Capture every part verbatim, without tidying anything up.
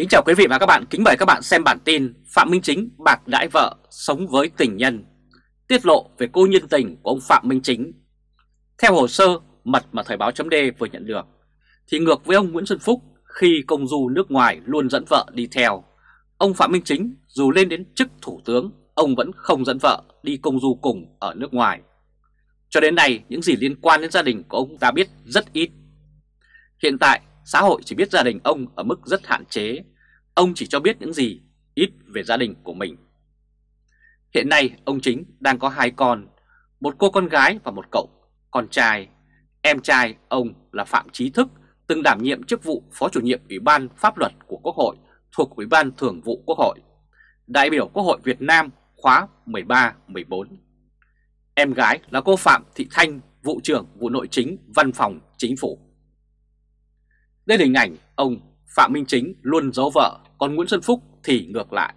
Kính chào quý vị và các bạn, kính mời các bạn xem bản tin Phạm Minh Chính bạc đãi vợ sống với tình nhân. Tiết lộ về cô nhân tình của ông Phạm Minh Chính. Theo hồ sơ mật mà Thời báo chấm D vừa nhận được, thì ngược với ông Nguyễn Xuân Phúc khi công du nước ngoài luôn dẫn vợ đi theo, ông Phạm Minh Chính dù lên đến chức thủ tướng, ông vẫn không dẫn vợ đi công du cùng ở nước ngoài. Cho đến nay, những gì liên quan đến gia đình của ông ta biết rất ít. Hiện tại, xã hội chỉ biết gia đình ông ở mức rất hạn chế. Ông chỉ cho biết những gì ít về gia đình của mình. Hiện nay ông Chính đang có hai con, một cô con gái và một cậu con trai. Em trai ông là Phạm Chí Thức, từng đảm nhiệm chức vụ Phó chủ nhiệm Ủy ban Pháp luật của Quốc hội thuộc Ủy ban Thường vụ Quốc hội, đại biểu Quốc hội Việt Nam khóa mười ba mười bốn. Em gái là cô Phạm Thị Thanh, vụ trưởng vụ nội chính Văn phòng Chính phủ. Đây là hình ảnh ông Phạm Minh Chính luôn giấu vợ, còn Nguyễn Xuân Phúc thì ngược lại.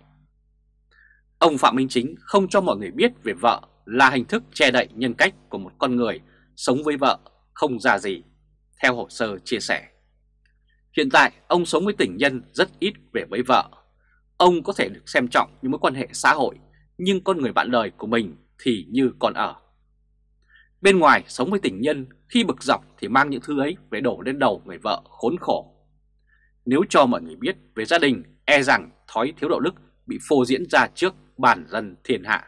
Ông Phạm Minh Chính không cho mọi người biết về vợ là hình thức che đậy nhân cách của một con người sống với vợ không ra gì, theo hồ sơ chia sẻ. Hiện tại ông sống với tình nhân rất ít về với vợ. Ông có thể được xem trọng những mối quan hệ xã hội, nhưng con người bạn đời của mình thì như còn ở. Bên ngoài sống với tình nhân, khi bực dọc thì mang những thứ ấy về đổ lên đầu người vợ khốn khổ. Nếu cho mọi người biết về gia đình, e rằng thói thiếu đạo đức bị phô diễn ra trước bản dân thiên hạ.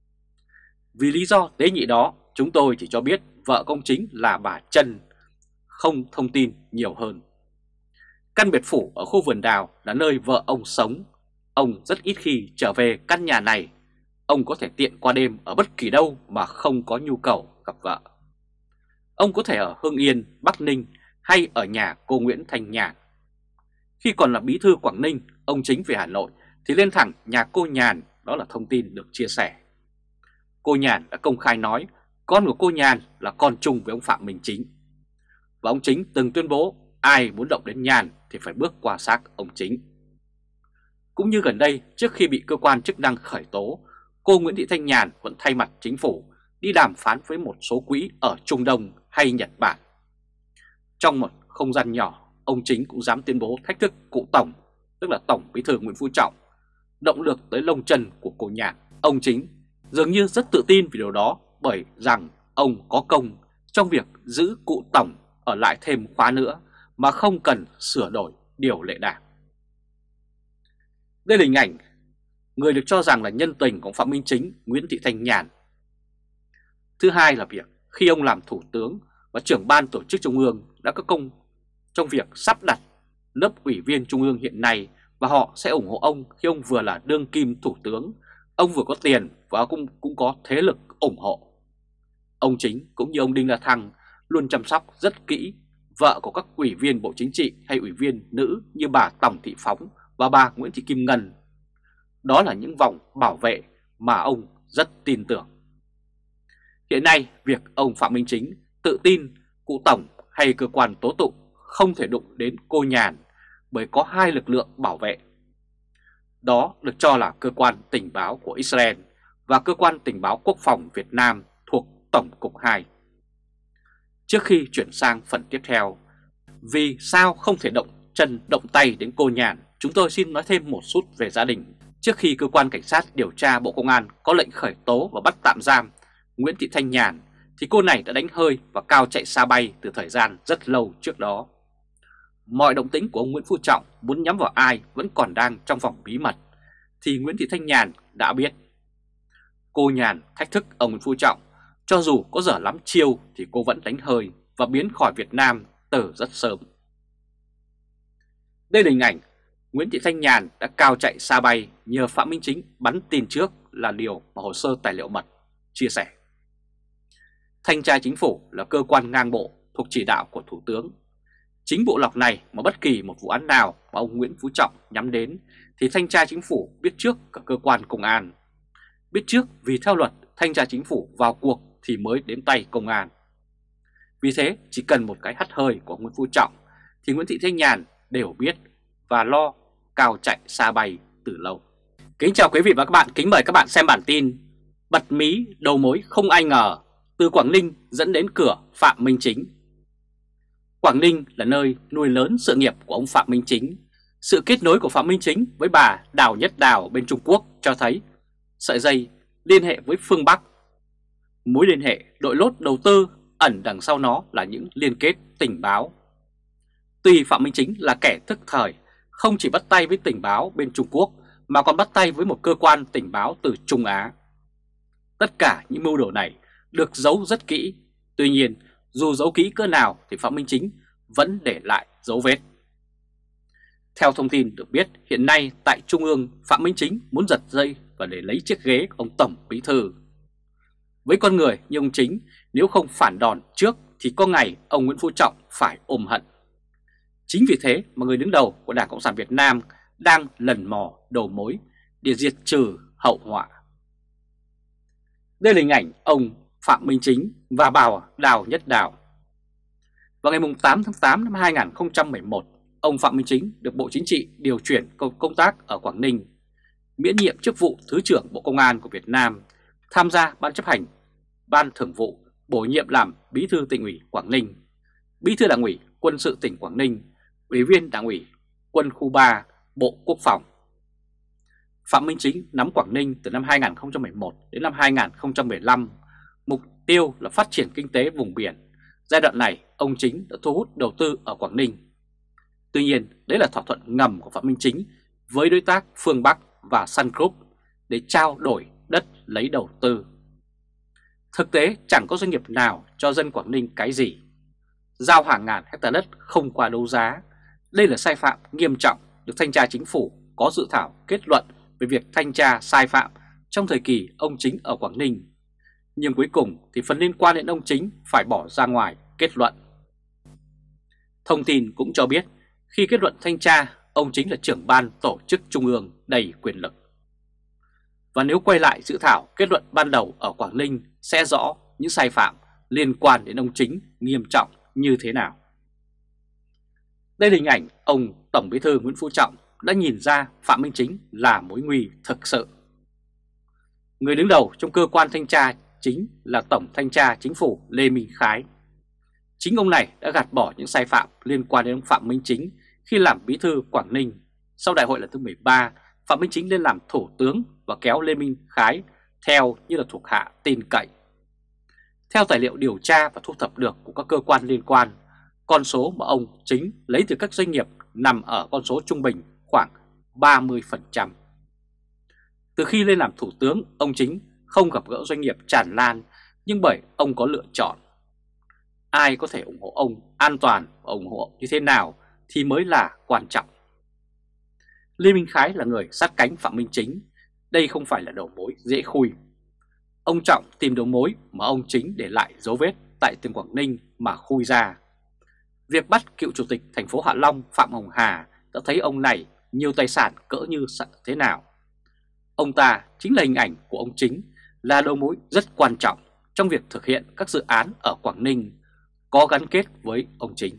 Vì lý do tế nhị đó, chúng tôi chỉ cho biết vợ công Chính là bà Trân, không thông tin nhiều hơn. Căn biệt phủ ở khu vườn đào là nơi vợ ông sống. Ông rất ít khi trở về căn nhà này. Ông có thể tiện qua đêm ở bất kỳ đâu mà không có nhu cầu gặp vợ. Ông có thể ở Hưng Yên, Bắc Ninh hay ở nhà cô Nguyễn Thanh Nhàn. Khi còn là bí thư Quảng Ninh, ông Chính về Hà Nội thì lên thẳng nhà cô Nhàn, đó là thông tin được chia sẻ. Cô Nhàn đã công khai nói con của cô Nhàn là con chung với ông Phạm Minh Chính. Và ông Chính từng tuyên bố ai muốn động đến Nhàn thì phải bước qua xác ông Chính. Cũng như gần đây, trước khi bị cơ quan chức năng khởi tố, cô Nguyễn Thị Thanh Nhàn vẫn thay mặt chính phủ đi đàm phán với một số quỹ ở Trung Đông hay Nhật Bản. Trong một không gian nhỏ, ông Chính cũng dám tuyên bố thách thức cụ Tổng, tức là Tổng Bí thư Nguyễn Phú Trọng, động được tới lông chân của cô Nhàn. Ông Chính dường như rất tự tin vì điều đó, bởi rằng ông có công trong việc giữ cụ Tổng ở lại thêm khóa nữa mà không cần sửa đổi điều lệ đảng. Đây là hình ảnh người được cho rằng là nhân tình của Phạm Minh Chính, Nguyễn Thị Thanh Nhàn. Thứ hai là việc khi ông làm thủ tướng và trưởng ban tổ chức Trung ương đã có công trong việc sắp đặt lớp ủy viên Trung ương hiện nay, và họ sẽ ủng hộ ông khi ông vừa là đương kim thủ tướng, ông vừa có tiền và cũng, cũng có thế lực ủng hộ. Ông Chính cũng như ông Đinh La Thăng luôn chăm sóc rất kỹ vợ của các ủy viên Bộ Chính trị hay ủy viên nữ như bà Tòng Thị Phóng và bà Nguyễn Thị Kim Ngân. Đó là những vòng bảo vệ mà ông rất tin tưởng. Hiện nay, việc ông Phạm Minh Chính tự tin cụ Tổng hay cơ quan tố tụng không thể đụng đến cô Nhàn bởi có hai lực lượng bảo vệ. Đó được cho là cơ quan tình báo của Israel và cơ quan tình báo quốc phòng Việt Nam thuộc Tổng cục hai. Trước khi chuyển sang phần tiếp theo, vì sao không thể động chân động tay đến cô Nhàn, chúng tôi xin nói thêm một chút về gia đình. Trước khi cơ quan cảnh sát điều tra Bộ Công an có lệnh khởi tố và bắt tạm giam Nguyễn Thị Thanh Nhàn, thì cô này đã đánh hơi và cao chạy xa bay từ thời gian rất lâu trước đó. Mọi động tĩnh của ông Nguyễn Phú Trọng muốn nhắm vào ai vẫn còn đang trong vòng bí mật, thì Nguyễn Thị Thanh Nhàn đã biết. Cô Nhàn thách thức ông Nguyễn Phú Trọng, cho dù có dở lắm chiêu thì cô vẫn đánh hơi và biến khỏi Việt Nam từ rất sớm. Đây là hình ảnh Nguyễn Thị Thanh Nhàn đã cao chạy xa bay nhờ Phạm Minh Chính bắn tin trước là điều mà hồ sơ tài liệu mật chia sẻ. Thanh tra Chính phủ là cơ quan ngang bộ thuộc chỉ đạo của Thủ tướng. Chính bộ lọc này mà bất kỳ một vụ án nào mà ông Nguyễn Phú Trọng nhắm đến thì Thanh tra Chính phủ biết trước cả cơ quan công an. Biết trước vì theo luật Thanh tra Chính phủ vào cuộc thì mới đến tay công an. Vì thế chỉ cần một cái hắt hơi của ông Nguyễn Phú Trọng thì Nguyễn Thị Thanh Nhàn đều biết và lo cao chạy xa bay từ lâu. Kính chào quý vị và các bạn, kính mời các bạn xem bản tin bật mí đầu mối không ai ngờ từ Quảng Ninh dẫn đến cửa Phạm Minh Chính. Quảng Ninh là nơi nuôi lớn sự nghiệp của ông Phạm Minh Chính. Sự kết nối của Phạm Minh Chính với bà Đào Nhất Đào bên Trung Quốc cho thấy sợi dây liên hệ với phương Bắc. Mối liên hệ đội lốt đầu tư ẩn đằng sau nó là những liên kết tình báo. Tuy Phạm Minh Chính là kẻ thức thời, không chỉ bắt tay với tình báo bên Trung Quốc mà còn bắt tay với một cơ quan tình báo từ Trung Á. Tất cả những mưu đồ này được giấu rất kỹ. Tuy nhiên, dù giấu kỹ cỡ nào thì Phạm Minh Chính vẫn để lại dấu vết. Theo thông tin được biết, hiện nay tại Trung ương, Phạm Minh Chính muốn giật dây và để lấy chiếc ghế của ông Tổng Bí Thư. Với con người như ông Chính, nếu không phản đòn trước thì có ngày ông Nguyễn Phú Trọng phải ôm hận. Chính vì thế mà người đứng đầu của Đảng Cộng sản Việt Nam đang lần mò đầu mối để diệt trừ hậu họa. Đây là hình ảnh ông Phạm Minh Chính và bà Đào Nhất Đào. Vào ngày tám tháng tám năm hai nghìn không trăm mười một, ông Phạm Minh Chính được Bộ Chính trị điều chuyển công tác ở Quảng Ninh, miễn nhiệm chức vụ Thứ trưởng Bộ Công an của Việt Nam, tham gia Ban chấp hành, Ban Thường vụ, bổ nhiệm làm Bí thư Tỉnh ủy Quảng Ninh, Bí thư Đảng ủy Quân sự tỉnh Quảng Ninh, Ủy viên Đảng ủy Quân khu ba, Bộ Quốc phòng. Phạm Minh Chính nắm Quảng Ninh từ năm hai nghìn không trăm mười một đến năm hai nghìn không trăm mười lăm, mục tiêu là phát triển kinh tế vùng biển. Giai đoạn này, ông Chính đã thu hút đầu tư ở Quảng Ninh. Tuy nhiên, đấy là thỏa thuận ngầm của Phạm Minh Chính với đối tác phương Bắc và Sun Group để trao đổi đất lấy đầu tư. Thực tế chẳng có doanh nghiệp nào cho dân Quảng Ninh cái gì. Giao hàng ngàn hectare đất không qua đấu giá. Đây là sai phạm nghiêm trọng được Thanh tra Chính phủ có dự thảo kết luận về việc thanh tra sai phạm trong thời kỳ ông Chính ở Quảng Ninh. Nhưng cuối cùng thì phần liên quan đến ông Chính phải bỏ ra ngoài kết luận. Thông tin cũng cho biết khi kết luận thanh tra, ông Chính là trưởng ban tổ chức trung ương đầy quyền lực. Và nếu quay lại dự thảo kết luận ban đầu ở Quảng Ninh sẽ rõ những sai phạm liên quan đến ông Chính nghiêm trọng như thế nào. Đây là hình ảnh ông Tổng Bí thư Nguyễn Phú Trọng đã nhìn ra Phạm Minh Chính là mối nguy thực sự. Người đứng đầu trong cơ quan thanh tra chính là Tổng Thanh tra Chính phủ Lê Minh Khái. Chính ông này đã gạt bỏ những sai phạm liên quan đến ông Phạm Minh Chính khi làm Bí thư Quảng Ninh. Sau đại hội lần thứ mười ba, Phạm Minh Chính lên làm Thủ tướng và kéo Lê Minh Khái theo như là thuộc hạ tin cậy. Theo tài liệu điều tra và thu thập được của các cơ quan liên quan, con số mà ông Chính lấy từ các doanh nghiệp nằm ở con số trung bình khoảng ba mươi phần trăm. Từ khi lên làm Thủ tướng, ông Chính không gặp gỡ doanh nghiệp tràn lan, nhưng bởi ông có lựa chọn. Ai có thể ủng hộ ông an toàn và ủng hộ như thế nào thì mới là quan trọng. Lê Minh Khái là người sát cánh Phạm Minh Chính. Đây không phải là đầu mối dễ khui. Ông Trọng tìm đầu mối mà ông Chính để lại dấu vết tại tỉnh Quảng Ninh mà khui ra. Việc bắt cựu chủ tịch thành phố Hạ Long Phạm Hồng Hà đã thấy ông này nhiều tài sản cỡ như thế nào. Ông ta chính là hình ảnh của ông Chính, là đầu mối rất quan trọng trong việc thực hiện các dự án ở Quảng Ninh có gắn kết với ông Chính.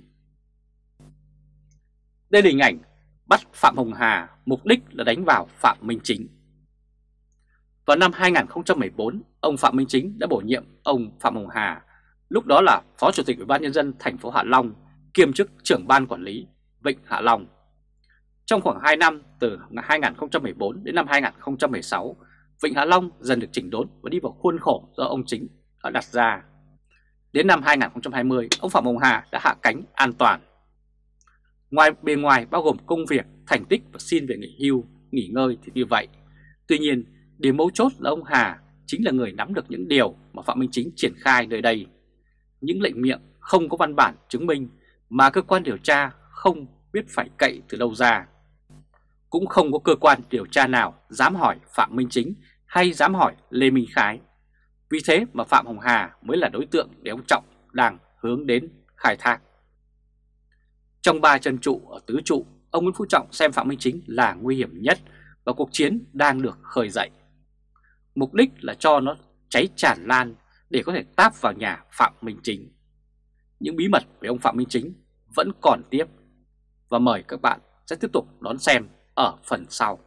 Đây là hình ảnh bắt Phạm Hồng Hà, mục đích là đánh vào Phạm Minh Chính. Vào năm hai nghìn không trăm mười bốn, ông Phạm Minh Chính đã bổ nhiệm ông Phạm Hồng Hà, lúc đó là Phó Chủ tịch Ủy ban Nhân dân thành phố Hạ Long, kiêm chức trưởng ban quản lý Vịnh Hạ Long. Trong khoảng hai năm từ hai nghìn không trăm mười bốn đến năm hai nghìn không trăm mười sáu, Vịnh Hạ Long dần được chỉnh đốn và đi vào khuôn khổ do ông Chính đã đặt ra. Đến năm hai nghìn không trăm hai mươi, ông Phạm Hồng Hà đã hạ cánh an toàn. Ngoài bề ngoài bao gồm công việc, thành tích và xin về nghỉ hưu, nghỉ ngơi thì như vậy. Tuy nhiên, điểm mấu chốt là ông Hà chính là người nắm được những điều mà Phạm Minh Chính triển khai nơi đây. Những lệnh miệng không có văn bản chứng minh mà cơ quan điều tra không biết phải cậy từ đâu ra. Cũng không có cơ quan điều tra nào dám hỏi Phạm Minh Chính hay dám hỏi Lê Minh Khái. Vì thế mà Phạm Hồng Hà mới là đối tượng để ông Trọng đang hướng đến khai thác. Trong ba chân trụ ở tứ trụ, ông Nguyễn Phú Trọng xem Phạm Minh Chính là nguy hiểm nhất và cuộc chiến đang được khởi dậy. Mục đích là cho nó cháy tràn lan để có thể táp vào nhà Phạm Minh Chính. Những bí mật về ông Phạm Minh Chính vẫn còn tiếp và mời các bạn sẽ tiếp tục đón xem ở phần sau.